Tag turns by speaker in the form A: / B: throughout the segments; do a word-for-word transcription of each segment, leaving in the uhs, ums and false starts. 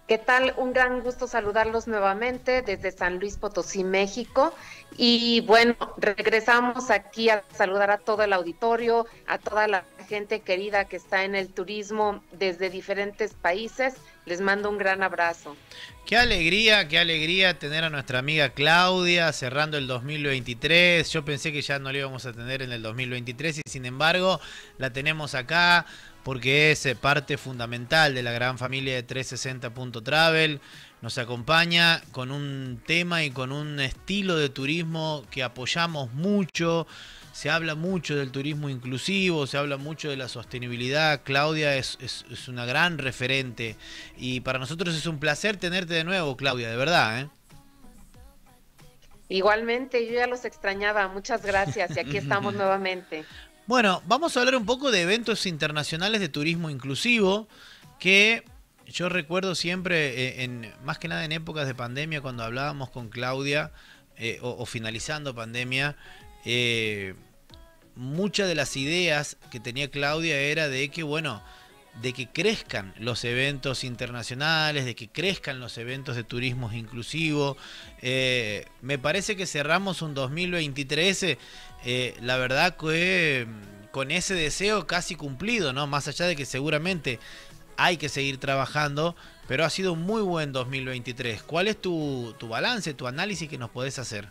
A: ¿Qué tal? Un gran gusto saludarlos nuevamente desde San Luis Potosí, México. Y bueno, regresamos aquí a saludar a todo el auditorio, a toda la gente querida que está en el turismo desde diferentes países. Les mando un gran abrazo.
B: Qué alegría, qué alegría tener a nuestra amiga Claudia cerrando el dos mil veintitrés. Yo pensé que ya no la íbamos a tener en el dos mil veintitrés y sin embargo la tenemos acá porque es eh, parte fundamental de la gran familia de trescientos sesenta punto travel. Nos acompaña con un tema y con un estilo de turismo que apoyamos mucho. Se habla mucho del turismo inclusivo, se habla mucho de la sostenibilidad. Claudia es, es, es una gran referente y para nosotros es un placer tenerte de nuevo, Claudia, de verdad, ¿eh?
A: Igualmente, yo ya los extrañaba. Muchas gracias y aquí estamos nuevamente.
B: Bueno, vamos a hablar un poco de eventos internacionales de turismo inclusivo que yo recuerdo siempre, eh, en, más que nada en épocas de pandemia, cuando hablábamos con Claudia eh, o, o finalizando pandemia, eh, muchas de las ideas que tenía Claudia era de que, bueno, de que crezcan los eventos internacionales, de que crezcan los eventos de turismo inclusivo. Eh, me parece que cerramos un dos mil veintitrés, eh, la verdad que mm, con ese deseo casi cumplido, ¿no? Más allá de que seguramente hay que seguir trabajando, pero ha sido un muy buen dos mil veintitrés. ¿Cuál es tu, tu balance, tu análisis que nos podés hacer?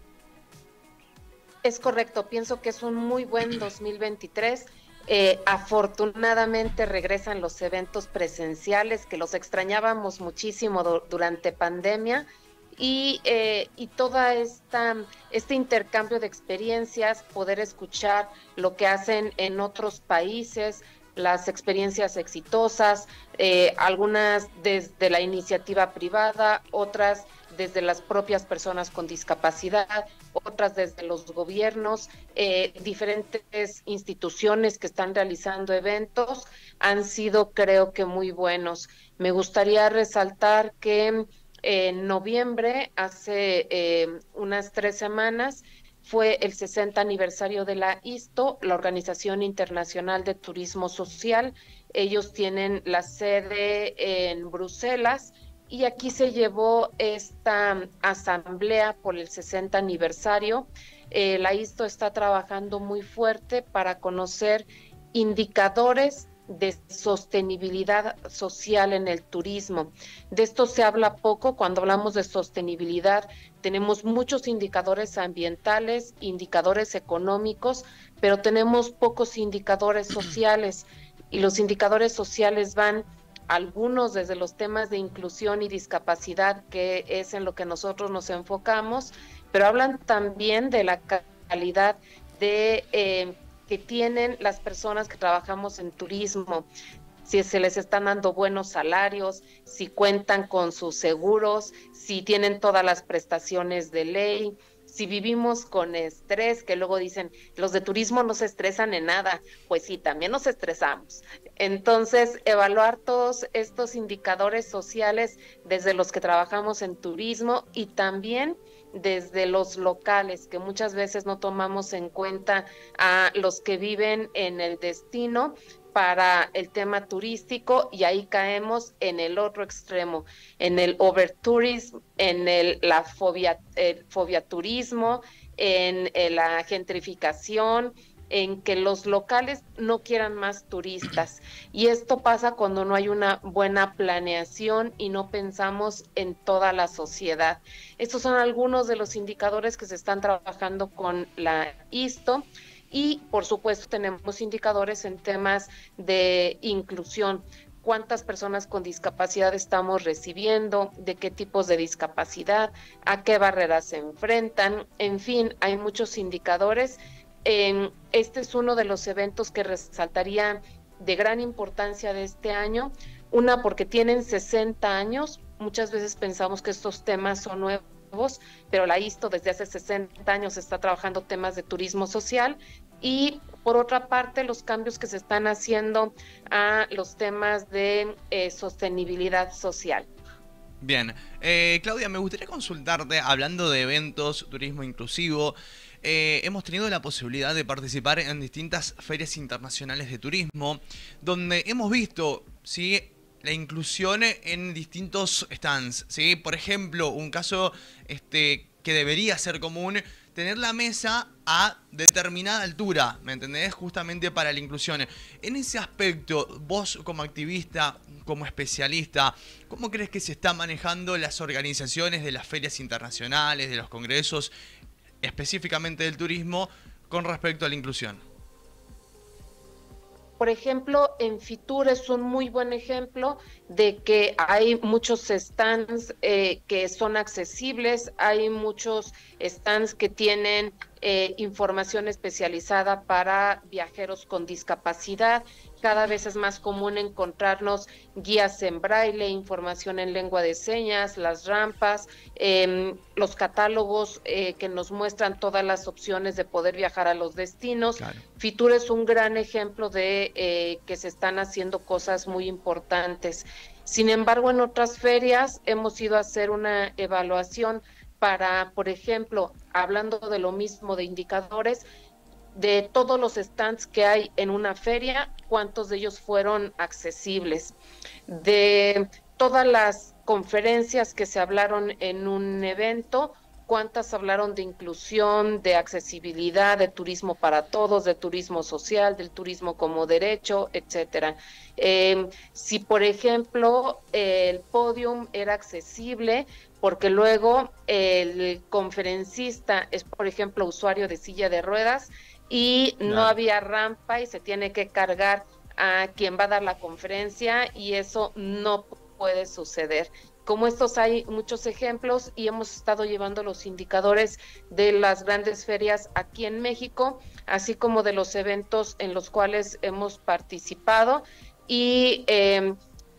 A: Es correcto, pienso que es un muy buen dos mil veintitrés. Eh, afortunadamente regresan los eventos presenciales, que los extrañábamos muchísimo do- durante pandemia, y, eh, y toda esta, este intercambio de experiencias, poder escuchar lo que hacen en otros países, las experiencias exitosas, eh, algunas desde la iniciativa privada, otras desde las propias personas con discapacidad, otras desde los gobiernos, eh, diferentes instituciones que están realizando eventos, han sido, creo que, muy buenos. Me gustaría resaltar que en noviembre, hace eh, unas tres semanas, fue el sesenta aniversario de la ISTO, la Organización Internacional de Turismo Social. Ellos tienen la sede en Bruselas y aquí se llevó esta asamblea por el sesenta aniversario. Eh, la ISTO está trabajando muy fuerte para conocer indicadores de sostenibilidad social en el turismo. De esto se habla poco cuando hablamos de sostenibilidad. Tenemos muchos indicadores ambientales, indicadores económicos, pero tenemos pocos indicadores sociales y los indicadores sociales van algunos desde los temas de inclusión y discapacidad, que es en lo que nosotros nos enfocamos, pero hablan también de la calidad de eh, que tienen las personas que trabajamos en turismo, si se les están dando buenos salarios, si cuentan con sus seguros, si tienen todas las prestaciones de ley, si vivimos con estrés, que luego dicen, los de turismo no se estresan en nada. Pues sí, también nos estresamos. Entonces, evaluar todos estos indicadores sociales desde los que trabajamos en turismo y también desde los locales, que muchas veces no tomamos en cuenta a los que viven en el destino para el tema turístico, y ahí caemos en el otro extremo, en el overtourism, en el, la fobia, el fobia turismo, en, en la gentrificación, en que los locales no quieran más turistas. Y esto pasa cuando no hay una buena planeación y no pensamos en toda la sociedad. Estos son algunos de los indicadores que se están trabajando con la ISTO. Y por supuesto tenemos indicadores en temas de inclusión, cuántas personas con discapacidad estamos recibiendo, de qué tipos de discapacidad, a qué barreras se enfrentan, en fin, hay muchos indicadores. Eh, este es uno de los eventos que resaltaría de gran importancia de este año, una porque tienen sesenta años, muchas veces pensamos que estos temas son nuevos, pero la ISTO desde hace sesenta años está trabajando temas de turismo social, y por otra parte los cambios que se están haciendo a los temas de eh, sostenibilidad social.
C: Bien, eh, Claudia, me gustaría consultarte, hablando de eventos, turismo inclusivo, eh, hemos tenido la posibilidad de participar en distintas ferias internacionales de turismo, donde hemos visto, ¿sí?, la inclusión en distintos stands, ¿sí? Por ejemplo, un caso este, que debería ser común, tener la mesa a determinada altura, ¿me entendés? Justamente para la inclusión. En ese aspecto, vos como activista, como especialista, ¿cómo crees que se está manejando las organizaciones de las ferias internacionales, de los congresos, específicamente del turismo, con respecto a la inclusión?
A: Por ejemplo, en Fitur es un muy buen ejemplo de que hay muchos stands eh, que son accesibles, hay muchos stands que tienen eh, información especializada para viajeros con discapacidad. Cada vez es más común encontrarnos guías en braille, información en lengua de señas, las rampas, eh, los catálogos eh, que nos muestran todas las opciones de poder viajar a los destinos.
C: Claro.
A: Fitur es un gran ejemplo de eh, que se están haciendo cosas muy importantes. Sin embargo, en otras ferias hemos ido a hacer una evaluación para, por ejemplo, hablando de lo mismo de indicadores, de todos los stands que hay en una feria, cuántos de ellos fueron accesibles. De todas las conferencias que se hablaron en un evento, cuántas hablaron de inclusión, de accesibilidad, de turismo para todos, de turismo social, del turismo como derecho, etcétera. Eh, si, por ejemplo, el podium era accesible, porque luego el conferencista es, por ejemplo, usuario de silla de ruedas, y no
C: Claro.
A: había rampa y se tiene que cargar a quien va a dar la conferencia, y eso no puede suceder. Como estos hay muchos ejemplos y hemos estado llevando los indicadores de las grandes ferias aquí en México, así como de los eventos en los cuales hemos participado, y, eh,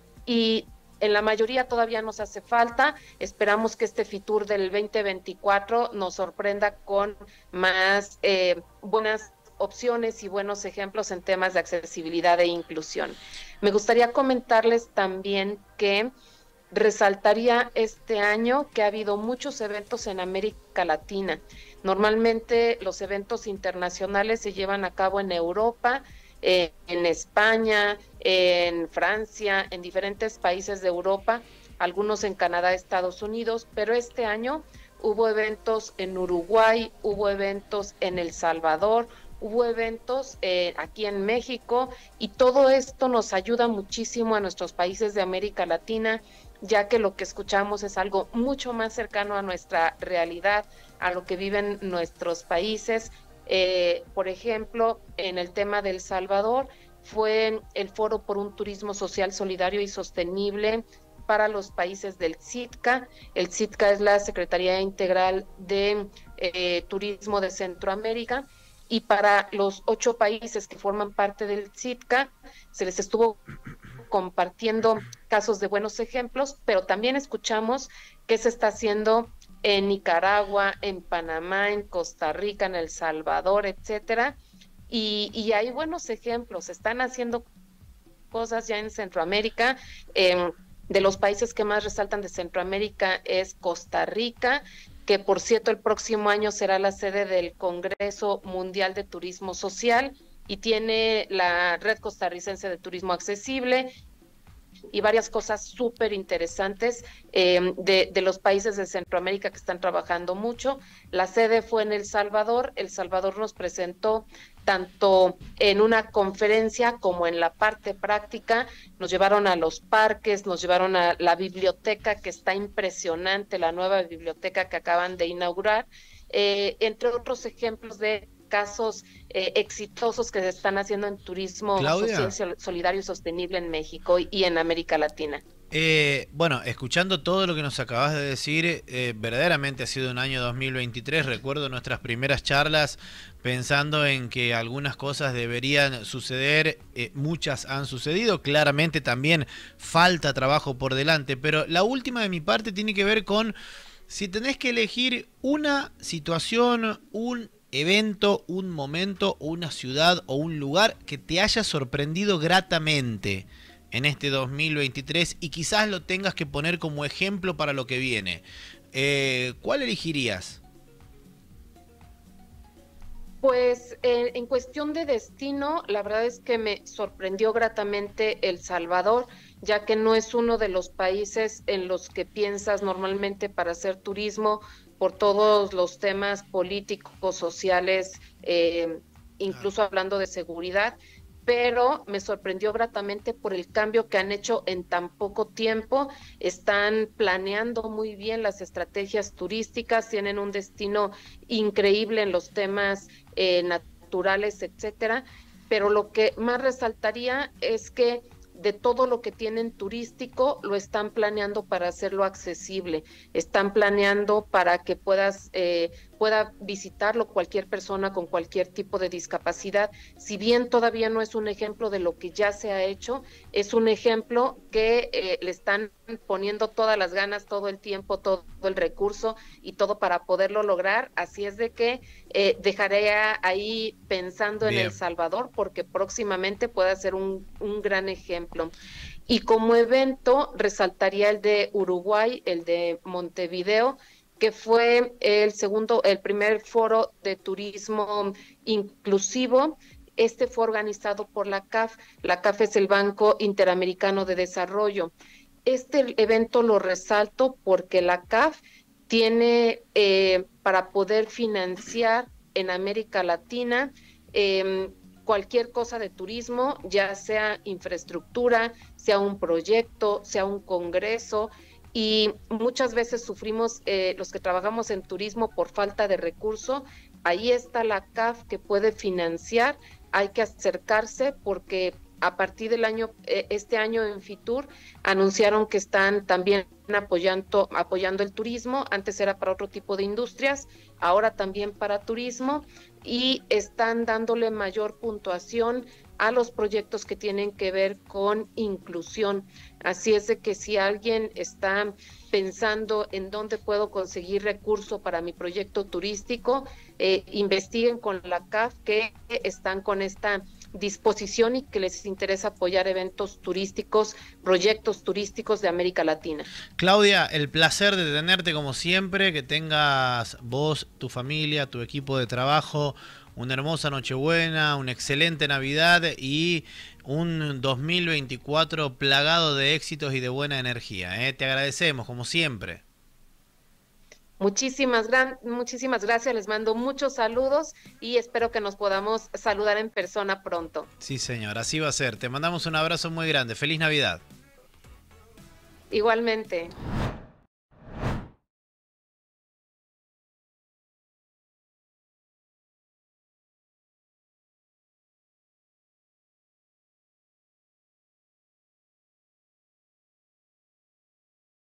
A: y en la mayoría todavía nos hace falta. Esperamos que este Fitur del veinte veinticuatro nos sorprenda con más eh, buenas opciones y buenos ejemplos en temas de accesibilidad e inclusión. Me gustaría comentarles también que resaltaría este año que ha habido muchos eventos en América Latina. Normalmente los eventos internacionales se llevan a cabo en Europa, eh, en España, en Francia, en diferentes países de Europa, algunos en Canadá, Estados Unidos, pero este año hubo eventos en Uruguay, hubo eventos en El Salvador, hubo eventos eh, aquí en México, y todo esto nos ayuda muchísimo a nuestros países de América Latina, ya que lo que escuchamos es algo mucho más cercano a nuestra realidad, a lo que viven nuestros países. Eh, por ejemplo, en el tema de El Salvador, fue el Foro por un Turismo Social, Solidario y Sostenible para los países del SITCA. El SITCA es la Secretaría Integral de eh, Turismo de Centroamérica, y para los ocho países que forman parte del SITCA se les estuvo compartiendo casos de buenos ejemplos, pero también escuchamos qué se está haciendo en Nicaragua, en Panamá, en Costa Rica, en El Salvador, etcétera. Y, y hay buenos ejemplos, se están haciendo cosas ya en Centroamérica. Eh, de los países que más resaltan de Centroamérica es Costa Rica, que por cierto el próximo año será la sede del Congreso Mundial de Turismo Social, y tiene la Red Costarricense de Turismo Accesible y varias cosas súper interesantes eh, de, de los países de Centroamérica que están trabajando mucho. La sede fue en El Salvador. El Salvador nos presentó tanto en una conferencia como en la parte práctica. Nos llevaron a los parques, nos llevaron a la biblioteca, que está impresionante, la nueva biblioteca que acaban de inaugurar, eh, entre otros ejemplos de casos eh, exitosos que se están haciendo en turismo
B: Claudia,
A: social, solidario y sostenible en México y en América Latina.
B: Eh, bueno, escuchando todo lo que nos acabas de decir, eh, verdaderamente ha sido un año dos mil veintitrés. Recuerdo nuestras primeras charlas pensando en que algunas cosas deberían suceder, eh, muchas han sucedido, claramente también falta trabajo por delante, pero la última de mi parte tiene que ver con si tenés que elegir una situación, un evento, un momento, una ciudad o un lugar que te haya sorprendido gratamente en este dos mil veintitrés y quizás lo tengas que poner como ejemplo para lo que viene. Eh, ¿Cuál elegirías?
A: Pues eh, en cuestión de destino, la verdad es que me sorprendió gratamente El Salvador. ya que no es uno de los países en los que piensas normalmente para hacer turismo por todos los temas políticos, sociales, eh, incluso hablando de seguridad, pero me sorprendió gratamente por el cambio que han hecho en tan poco tiempo. Están planeando muy bien las estrategias turísticas, tienen un destino increíble en los temas eh, naturales, etcétera, pero lo que más resaltaría es que de todo lo que tienen turístico, lo están planeando para hacerlo accesible, están planeando para que puedas, eh, pueda visitarlo cualquier persona con cualquier tipo de discapacidad. Si bien todavía no es un ejemplo de lo que ya se ha hecho, es un ejemplo que eh, le están poniendo todas las ganas, todo el tiempo, todo el recurso y todo para poderlo lograr. Así es de que eh, dejaré ahí pensando Bien. en El Salvador, porque próximamente puede ser un, un gran ejemplo. Y como evento resaltaría el de Uruguay, el de Montevideo, que fue el segundo, el primer foro de turismo inclusivo. Este fue organizado por la C A F. La C A F es el Banco Interamericano de Desarrollo. Este evento lo resalto porque la C A F tiene eh, para poder financiar en América Latina eh, cualquier cosa de turismo, ya sea infraestructura, sea un proyecto, sea un congreso, y muchas veces sufrimos eh, los que trabajamos en turismo por falta de recurso. Ahí está la C A F que puede financiar, hay que acercarse porque a partir del año, eh, este año en Fitur, anunciaron que están también apoyando, apoyando el turismo. Antes era para otro tipo de industrias, ahora también para turismo, y están dándole mayor puntuación a los proyectos que tienen que ver con inclusión. Así es de que si alguien está pensando en dónde puedo conseguir recurso para mi proyecto turístico, eh, investiguen con la C A F, que están con esta disposición y que les interesa apoyar eventos turísticos, proyectos turísticos de América Latina.
B: Claudia, el placer de tenerte como siempre, que tengas vos, tu familia, tu equipo de trabajo, una hermosa Nochebuena, una excelente Navidad y un dos mil veinticuatro plagado de éxitos y de buena energía, ¿eh? Te agradecemos, como siempre.
A: Muchísimas, gran, muchísimas gracias, les mando muchos saludos y espero que nos podamos saludar en persona pronto.
B: Sí, señor, así va a ser. Te mandamos un abrazo muy grande. ¡Feliz Navidad!
A: Igualmente.